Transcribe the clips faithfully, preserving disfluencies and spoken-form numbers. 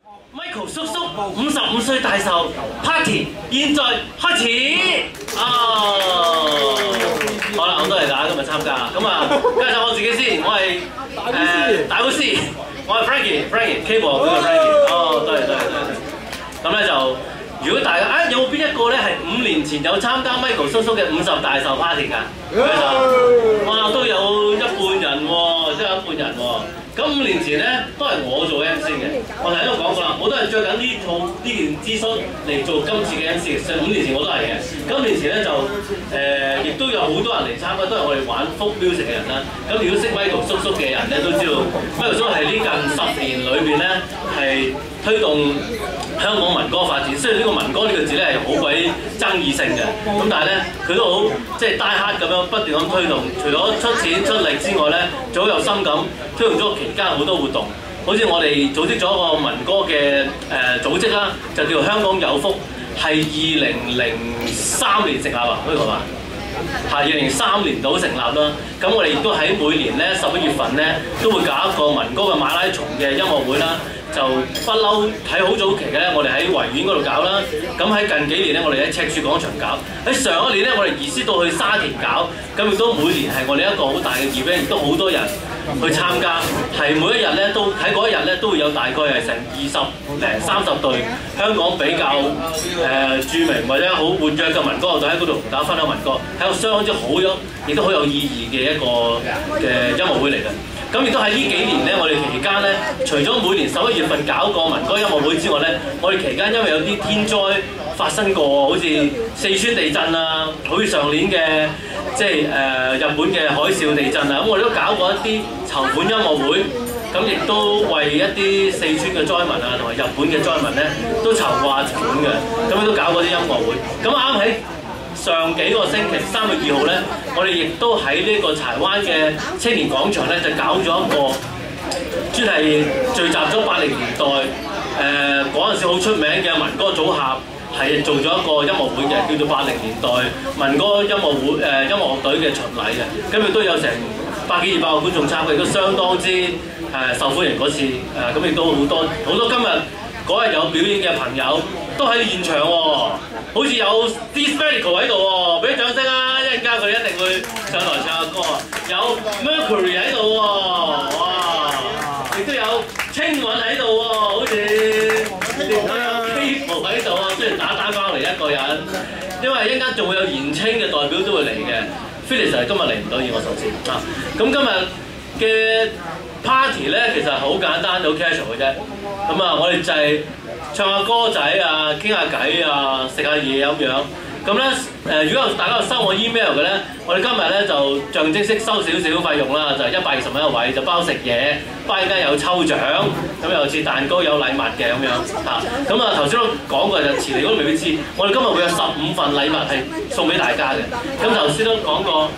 Michael 叔叔五十五歲大壽 party 現在開始哦！好啦，好多謝大家今日參加。咁啊，介紹我自己先，我係誒大老師，我係 Frankie，Frankie Keyboard 嗰個 Frankie。哦，多謝多謝多謝。咁咧就如果大家啊有冇邊一個咧係五年前有參加 Michael 叔叔嘅五十大壽 party 㗎？哇，都有一半人喎，真係一半人喎。 咁五年前咧，都係我做 M C 嘅。我頭先都講過啦，我都係着緊呢套呢件 T-shirt 嚟做今次嘅 M C。上五年前我都係嘅。咁五年前咧就誒，亦、呃、都有好多人嚟參加，都係我哋玩 folk music 嘅人啦。咁如果識 Michael 叔叔嘅人咧，都知道 Michael 叔叔係呢近十年裏邊咧係推動香港民歌發展。雖然呢個民歌呢個字咧係好鬼爭議性嘅，咁但係咧佢都好即係 die hard 咁樣不斷咁推動。除咗出錢出力之外咧，仲好有心咁推動咗期間好多活動。好似我哋組織咗個民歌嘅誒、呃、組織啦，就叫做香港有福，係二零零三年成立啊，可以講嘛？係二零零三年度成立啦。咁我哋亦都喺每年咧十一月份咧都會搞一個民歌嘅馬拉松嘅音樂會啦。 就不嬲睇好早期嘅咧，我哋喺維園嗰度搞啦。咁喺近幾年咧，我哋喺赤柱廣場搞。喺上一年咧，我哋移師到去沙田搞。咁亦都每年係我哋一個好大嘅 event， 亦都好多人去參加。係每一日咧都喺嗰一日咧都會有大概係成二十零三十隊香港比較誒、呃、著名或者好活躍嘅民歌樂隊喺嗰度同大家分享民歌，係一個相當之好有亦都好有意義嘅一個嘅音樂會嚟嘅。 咁亦都喺呢幾年咧，我哋期間咧，除咗每年十一月份搞個民歌音樂會之外咧，我哋期間因為有啲天災發生過，好似四川地震啊，好似上年嘅即係誒、呃、日本嘅海嘯地震啊，咁我哋都搞過一啲籌款音樂會，咁亦都為一啲四川嘅災民啊，同埋日本嘅災民咧，都籌劃款嘅，咁亦都搞過啲音樂會。咁啱喺 上幾個星期，三月二號咧，我哋亦都喺呢個柴灣嘅青年廣場咧，就搞咗一個專係聚集咗八零年代誒嗰陣時好出名嘅民歌組合，係做咗一個音樂會嘅，叫做八零年代民歌音樂會誒、呃、音樂樂隊嘅巡禮嘅，咁亦都有成百幾二百個觀眾參加，亦都相當之誒、呃、受歡迎嗰次誒，咁、呃、亦都好多好多今日嗰日有表演嘅朋友都喺現場喎、哦。 好似有 Dismedical 喺度喎，俾啲掌聲啊！一陣間佢哋一定會上台唱下歌啊！有 Mercury 喺度喎，哇！亦都有青雲喺度喎，好似亦都有 Keyboard 喺度啊！雖然打單翻嚟一個人，因為一陣間仲會有言青嘅代表都會嚟嘅。Phyllis 今日嚟唔到，以我所知啊。咁今日嘅 party 咧其實好簡單，好 casual 嘅啫。咁啊，我哋就係 唱下歌仔啊，傾下偈啊，食下嘢咁樣。咁咧誒，如果大家有收我 email 嘅咧，我哋今日咧就象徵式收少少費用啦，就係一百二十蚊一位，就包食嘢，包而家有抽獎，咁又切蛋糕有禮物嘅咁樣嚇。咁啊頭先都講過，就遲嚟嗰度未必知，我哋今日會有十五份禮物係送俾大家嘅。咁頭先都講過。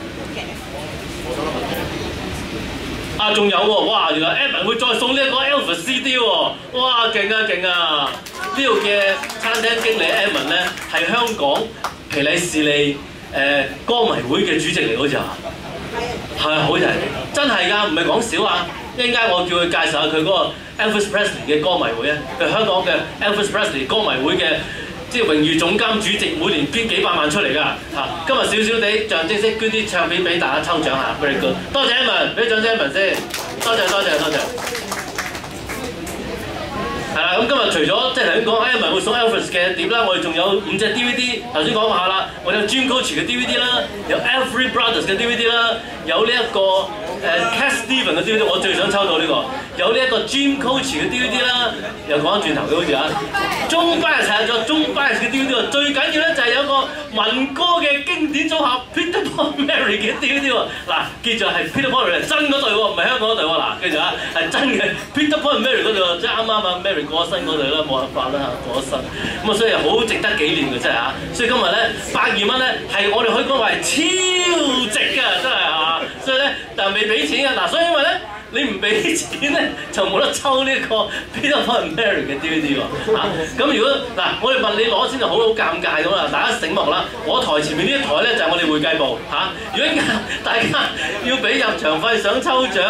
啊，仲有喎！哇，原來 Edmond 會再送呢一個 Elvis C D 喎！哇，勁啊勁啊！呢度嘅餐廳經理 Edmond 咧係香港皮禮士利誒、呃、歌迷會嘅主席嚟，好似啊，係好似係真係㗎，唔係講笑啊！一陣間我叫佢介紹下佢嗰個 Elvis Presley 嘅歌迷會啊，佢香港嘅 Elvis Presley 歌迷會嘅。 即係榮譽總監主席，每年捐幾百萬出嚟㗎嚇！今日少少地象徵式捐啲唱片俾大家抽獎下 ，very good！多謝 Edmond，俾掌聲 Edmond先，多謝多謝多謝。係啦，咁今日除咗即係頭先講 Edmond 會送 Elvis 嘅碟啦，我哋仲有五隻 D V D， 頭先講下啦，我哋有 Jim Croce 嘅 D V D 啦，有 Everly Brothers 嘅 D V D 啦，有呢、這、一個誒、呃、Cat Stevens 嘅 D V D， 我最想抽到呢、這個，有呢一個 Jim Croce 嘅 D V D 啦，又講翻轉頭嘅好似啊。 中巴又齊咗中巴嘅 D V D 喎，最緊要咧就係有個民歌嘅經典組合 Peter Paul and Mary 嘅 D V D 喎。嗱，記住係 Peter Paul and Mary 真嗰隊喎，唔係香港嗰隊喎。嗱，記住啊，係真嘅 Peter Paul and Mary 嗰隊，即係啱啱啊 Mary 過咗身嗰隊啦，冇辦法啦嚇，過咗身。咁啊，所以好值得紀念嘅真係嚇。所以今日咧百二蚊咧係我哋可以講話係超值㗎，真係嚇。所以咧但係未俾錢嘅嗱，所以因為咧。 你唔俾錢咧，就冇得抽呢個 Peter Paul and Mary 嘅 D V D 喎嚇。咁、啊、如果嗱，我哋問你攞錢就好好尷尬咁啦。大家醒目啦，我台前面呢一台咧就係、是、我哋會計部嚇、啊。如果大家要俾入場費想抽獎，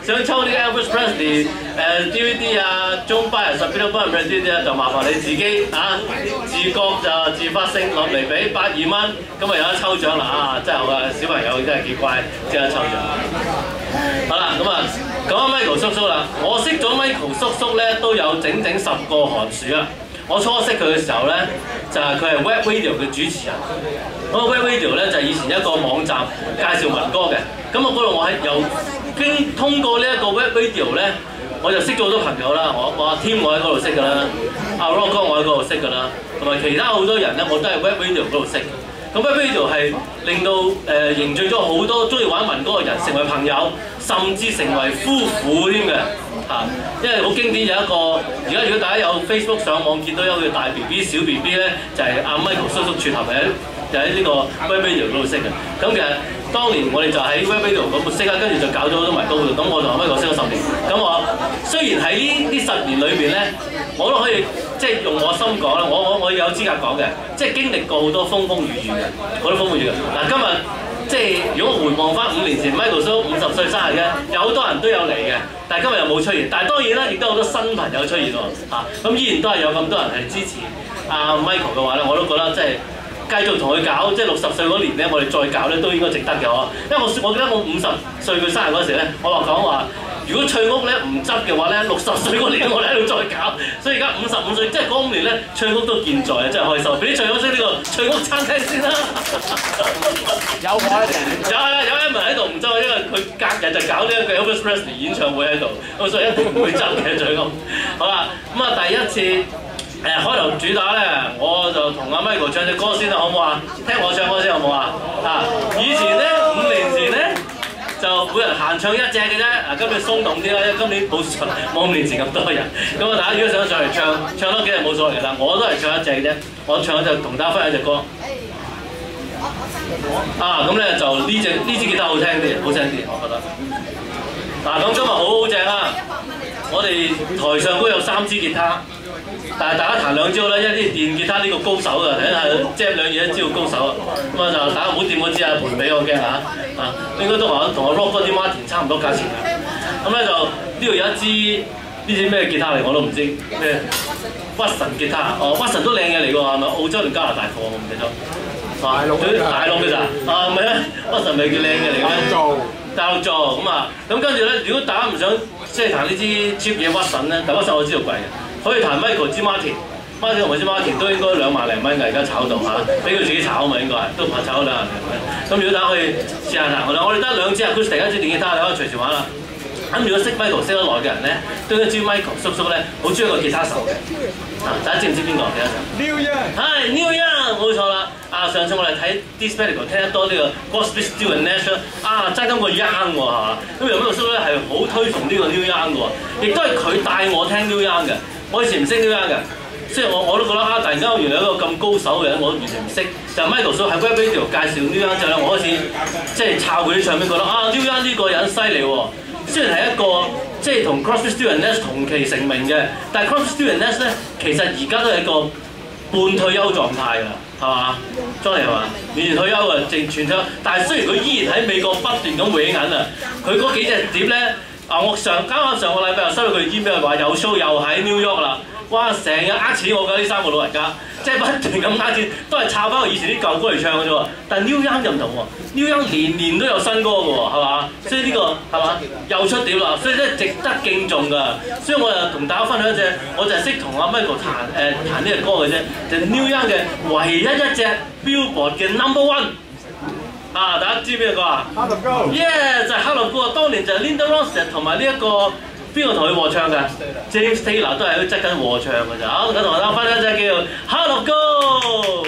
想抽啲 Elvis Presley 誒 D V D 啊，中巴人十幾多幫人 D V D 啊，就麻煩你自己啊，自覺就自發性落嚟俾百二蚊，咁啊有得抽獎啦啊！真係好啊，小朋友真係幾乖，即刻抽獎。好啦，咁啊講下 Michael 叔叔啦，我識咗 Michael 叔叔咧都有整整十個寒暑啦。我初識佢嘅時候咧，就係佢係 Web Radio 嘅主持人。嗰個 Web Radio 咧就係以前一個網站介紹民歌嘅。咁我嗰度我係由經通過呢一個 Web Radio 咧，我就識咗好多朋友啦。我我阿 Tim 我喺嗰度識㗎啦，阿 Rock 哥我喺嗰度識㗎啦，同埋其他好多人咧我都係 Web Radio 嗰度識。咁 Web Radio 係令到誒、呃、凝聚咗好多中意玩民歌嘅人成為朋友，甚至成為夫婦添嘅嚇。因為好經典有一個，而家如果大家有 Facebook 上網見到有個大 B B 小 B B 咧，就係、是、阿 Michael 叔叔撮合嘅，就喺呢個 Web Radio 嗰度識嘅。咁其實當年我哋就喺 Web Radio 嗰度識啦，跟住就搞咗好多民歌活動。咁我同阿 Michael 識咗十年。咁我雖然喺呢呢十年裏邊咧，我都可以即係用我心講啦，我我我有資格講嘅，即係經歷過好多風風雨雨嘅，好多風風雨雨嘅。嗱，今日即係如果我回望翻五年前 Michael 叔五十歲生日嘅，有好多人都有嚟嘅，但係今日又冇出現。但係當然啦，亦都好多新朋友出現喎嚇。咁、啊、依然都係有咁多人係支持阿、啊、Michael 嘅話咧，我都覺得即係繼續同佢搞，即係六十歲嗰年咧，我哋再搞咧都應該值得嘅嗬。因為我我記得我五十歲佢生日嗰時咧，我話講話。如果翠屋咧唔執嘅話咧，六十歲嗰年我哋喺度再搞，所以而家五十五歲，即係嗰五年咧，翠屋都健在啊，真係開心。俾啲翠屋識呢個翠屋餐廳先啦。有我喺度，有係啦，有 Emma 喺度唔執，因為佢隔日就搞呢一個 Elvis Presley 演唱會喺度，咁所以一定唔會執嘅翠屋。好啦，咁啊第一次誒、呃、開頭主打咧，我就同阿 Michael 唱隻歌先啦，好唔好啊？聽我唱歌先好唔好啊？啊，以前咧五年前咧。就每人閒唱一隻嘅啫，啊今年鬆動啲啦，因為今年冇冇五年前咁多人，咁啊大家如果想上嚟唱，唱多幾日冇所謂嘅啦，我都係唱一隻嘅啫，我唱一隻同大家分享一隻歌。啊咁咧就呢隻呢支吉他好聽啲，好聽啲，我覺得。嗱咁今日好好正啊！我哋台上都有三支吉他。但係大家彈兩招啦，因為啲電吉他呢個高手㗎，睇下即係兩嘢都知道高手啊。咁啊就大家唔好掂嗰支啊，賠俾我驚嚇啊！應該都話同我 Rock 嗰啲 Martin 差唔多價錢㗎。咁咧就呢度有一支呢支咩吉他嚟我都唔知咩屈臣吉他哦，屈臣都靚嘢嚟㗎係咪？澳洲定加拿大貨我唔記得。大陸大陸嘅咋啊？唔係咩？屈臣咪叫靚嘅嚟嘅咩？做大陸做咁啊！咁跟住咧，如果大家唔想即係彈呢支 cheap 嘢屈臣咧，但屈臣我知道貴嘅。可以彈 Michael 之 Martin，Martin 同埋之 Martin 都應該兩萬零蚊㗎，而家炒到嚇，俾佢自己炒啊嘛應該係，都怕炒兩萬零蚊。咁如果大家可以試下彈，我哋我哋得兩支 acoustic，一支電吉他，你可以隨時玩啦。咁如果識 Michael 識得耐嘅人咧，都應該知 Michael 叔叔咧好中意一個吉他手嘅。啊，大家知唔知邊個吉他手 ？Neil Young。係 Neil Young，冇錯啦。啊，上次我哋睇 Dispedicle 聽得多呢個 Crosby Stills and Nash 啊，爭緊個 Young 喎係嘛？咁由 Michael 叔咧係好推崇呢個 Neil Young 嘅喎，亦都係佢帶我聽 Neil Young 嘅。我以前唔識 Neil Young 嘅，即係我我都覺得啊，突然間原來一個咁高手嘅人，我完全唔識。就 Michael 叔喺 Web Radio 介紹 Neil Young 之後咧，我開始即係抄佢啲唱片，覺得啊 Neil Young 呢個人犀利喎。雖然係一個即係同 Crosby Stills and Nash 同期成名嘅，但係 Crosby Stills and Nash 咧其實而家都係一個半退休狀態㗎，係嘛 ？Johnny 係嘛？完全退休啊，淨全退休。但係雖然佢依然喺美國不斷咁搲銀啊，佢嗰幾隻碟咧。啊！我上啱啱上個禮拜又收到佢 email 話有 show 又喺 New York 啦，哇！成日呃錢我㗎呢三個老人家，即係不斷咁呃錢，都係抄翻我以前啲舊歌嚟唱嘅啫喎。但係 Neil Young 就唔同喎 ，Neil Young 年年都有新歌嘅喎，係嘛？所以呢、呢個係嘛又出碟啦，所以真係值得敬重㗎。所以我就同大家分享一隻，我就係識同阿 Michael 彈誒、呃、彈呢隻歌嘅啫，就係、Neil Young 嘅唯一一隻 Billboard 嘅 Number One。啊！大家知邊個啊 ？Heart of Gold。Yeah， 就係 Heart of Gold，當年就係 Linda Ronstadt 同埋呢一個邊個同佢和唱㗎 ？James Taylor 都係喺度側緊和唱㗎咋。好，咁同大家分享一隻叫 Heart of Gold。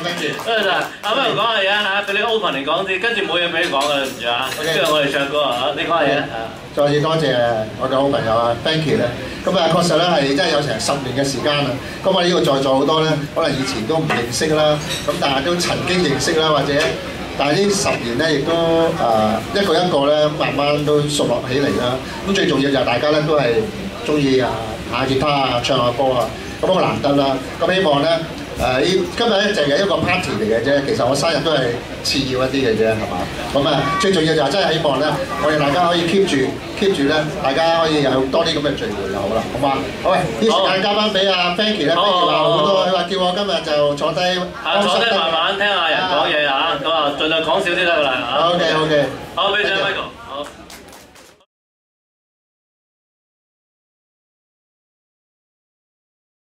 ，thank you。 多謝晒。阿咩講下嘢啊嚇，俾你 open 嚟講先，跟住冇嘢俾你講嘅，對唔住啊。跟住我哋唱歌啊，你講下嘢啊。 再次多謝我嘅好朋友啊 ，thank you 咧。咁啊，確實咧係真係有成十年嘅時間啦。咁我呢個在座好多咧，可能以前都唔認識啦，咁但係都曾經認識啦，或者。但係呢十年咧，亦都誒、呃、一個一個咧，慢慢都熟落起嚟啦。咁最重要就係大家咧都係中意啊彈下吉他啊、唱下歌啊，咁好難得啦。咁希望咧誒，今日咧就係一個 party 嚟嘅啫。其實我生日都係次要一啲嘅啫，係嘛？咁啊，最重要就係真係希望咧，我哋大家可以 keep 住 keep 住咧，大家可以有多啲咁嘅聚會就好啦，好嘛？好喂，啲時間交翻俾阿 Frankie 咧 ，Frankie 話好多，佢話叫我今日就坐低， 坐低慢慢聽下人講嘢嚇，咁啊，盡量講少啲得㗎啦嚇。 OK OK， 好，俾張 Michael。